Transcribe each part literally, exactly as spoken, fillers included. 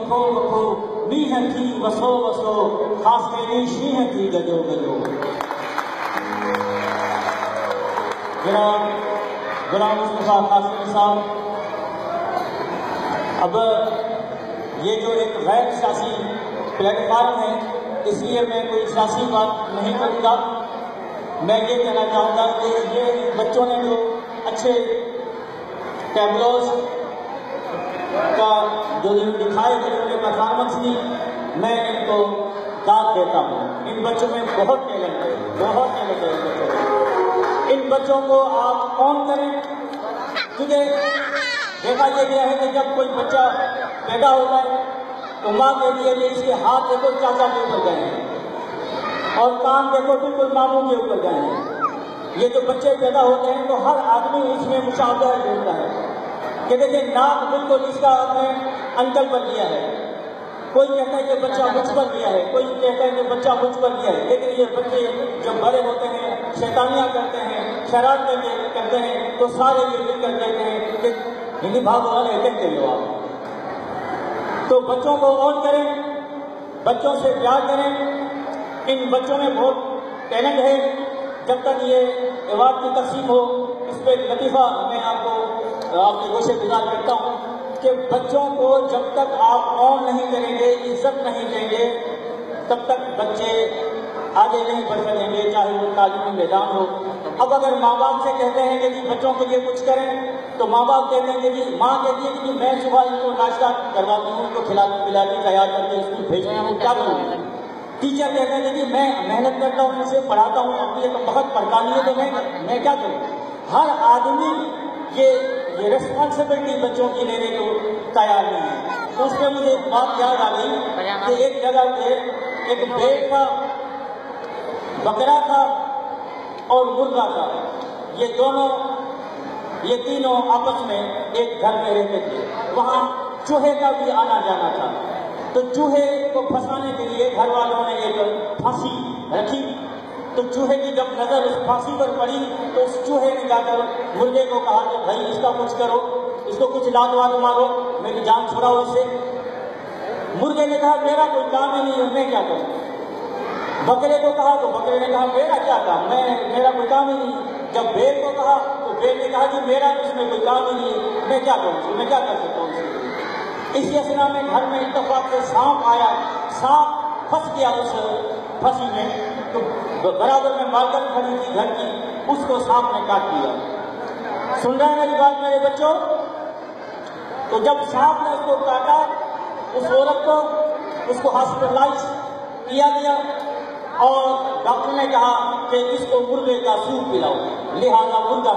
मीह थी वसो वसो ख़ास करी शींह थी गजो गजो। जनाब गुलाम मुस्तफा कासिम साहब, अब ये जो एक गैर सियासी प्लेटफार्म है, इसलिए मैं कोई सियासी बात नहीं करूँगा। मैं ये कहना चाहूँगा कि ये बच्चों ने जो अच्छे टैबलोज का जो दिखाए थे, उनके परफॉर्मेंस की मैं इनको दाद देता हूँ। इन बच्चों में बहुत टैलेंट है, बहुत टैलेंट है इन बच्चों में। इन बच्चों को आप कौन करें, क्योंकि देखा यह गया है कि जब कोई बच्चा पैदा होता है तो माँ के लिए भी इसके हाथ देखो चाचा के ऊपर गए हैं और कान देखो बिल्कुल मामू के ऊपर गए हैं। ये जो बच्चे पैदा होते हैं तो हर आदमी उसमें मुशावजा ढूंढता है कि देखिए नाक बिल्कुल इसका अपने अंकल पर लिया है, कोई कहता है कि बच्चा मुझ पर लिया है, कोई कहता है कि बच्चा मुझ पर लिया है। लेकिन ये बच्चे जब बड़े होते हैं, शैतानियाँ करते हैं, शरारतें करते हैं, तो सारे ये मिलकर कहते हैं कि हिंदी भाग वाले कहते हो आप। तो बच्चों को ऑन करें, बच्चों से प्यार करें। इन बच्चों में बहुत टैलेंट है। जब तक ये अवार्ड की तकसीम हो, इस पर लतीफ़ा मैं आपको आपके गोशे गुजार करता हूँ कि बच्चों को जब तक आप ऑन नहीं करेंगे, इज्जत नहीं देंगे, तब तक बच्चे आगे नहीं बढ़ सकेंगे, चाहे वो तालीमी मैदान हो। अब अगर माँ बाप से कहते हैं कि जी बच्चों के लिए कुछ करें, तो माँ बाप कहते हैं कि जी माँ कहती है कि मैं सुबह इनको नाश्ता करवाती हूँ, उनको खिलाती पिलाती तैयार करके स्कूल भेजती हूँ, क्या करूँ। टीचर कहते हैं कि मैं मेहनत करता हूँ, उनसे पढ़ाता हूँ, अपनी एक बहुत पढ़तानी है, तो मैं मैं क्या करूँ। हर आदमी ये ये रिस्पॉन्सिबिलिटी बच्चों की लेने को तैयार नहीं है। तो उसमें मुझे एक बात याद आ गई कि एक जगह पे एक भेड़ था, बकरा था और मुर्गा था। ये दोनों ये तीनों आपस में एक घर में रहते थे। वहाँ चूहे का भी आना जाना था। तो चूहे को फंसाने के लिए घर वालों ने एक फांसी रखी। तो चूहे की जब नजर उस फांसी पर पड़ी तो उस चूहे ने जाकर मुर्गे को कहा कि भाई इसका कुछ करो, इसको कुछ लात वात मारो, मेरी जान छुड़ाओ इससे। मुर्गे ने कहा मेरा कोई काम ही नहीं है, मैं क्या करूँ। बकरे को कहा तो बकरे ने कहा मेरा क्या काम, मैं मेरा कोई काम ही नहीं। जब भेड़ को कहा तो भेड़ ने कहा कि मेरा इसमें कोई काम ही नहीं है, मैं क्या करूँ, मैं क्या कर सकता हूँ। इसी असना में घर में इत्तेफाक से सांप आया, सांप फंस गया उस फांसी में। तो बराबर में मालकन खड़ी थी घर की, उसको सांप ने काट दिया। सुन रहे हैं मेरी बात मेरे बच्चों। तो जब सांप ने उसको काटा, उस औरत को उसको हॉस्पिटलाइज किया गया और डॉक्टर ने कहा कि इसको मुर्गे का सूप पिलाओ, लिहाजा मुर्गा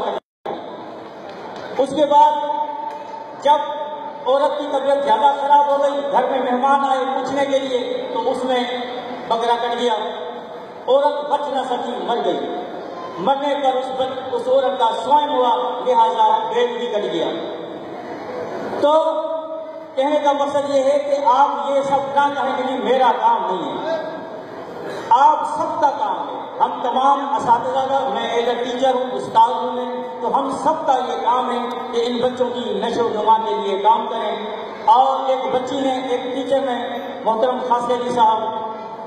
कट। उसके बाद जब औरत की तबीयत ज्यादा खराब हो गई, घर में मेहमान आए पूछने के लिए, तो उसमें बकरा कट गया। औरत बच न सकी, मर गई। मरने पर उस बच, उस औरत का स्वयं हुआ, लिहाजा भेड़ भी कट गया। तो कहने का मकसद ये है कि आप ये सब ना कहें कि मेरा काम नहीं है, आप सबका काम है। हम तमाम असातिज़ा का, मैं एज ए टीचर हूँ, उस्ताद हूँ मैं, तो हम सबका ये काम है कि इन बच्चों की नशो नुमा के लिए काम करें। और एक बच्ची ने, एक टीचर ने मोहतरम खासकेली साहब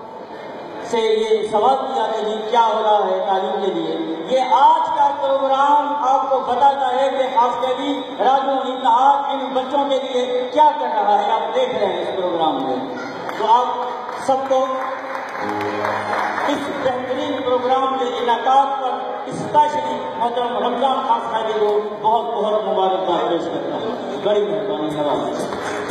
से ये सवाल किया कि जी क्या हो रहा है तालीम के लिए। ये आज का प्रोग्राम आपको बताता है कि खासकेली राजू इत्तेहाद इन बच्चों के लिए क्या कर रहा है। आप देख रहे हैं इस प्रोग्राम में। तो आप सबको इस बेहतरीन प्रोग्राम के इनाकात पर स्पेशली मोहतरम रमजान खास खाली को बहुत बहुत मुबारकबाद पेश करता हूँ। बड़ी मेहरबानी।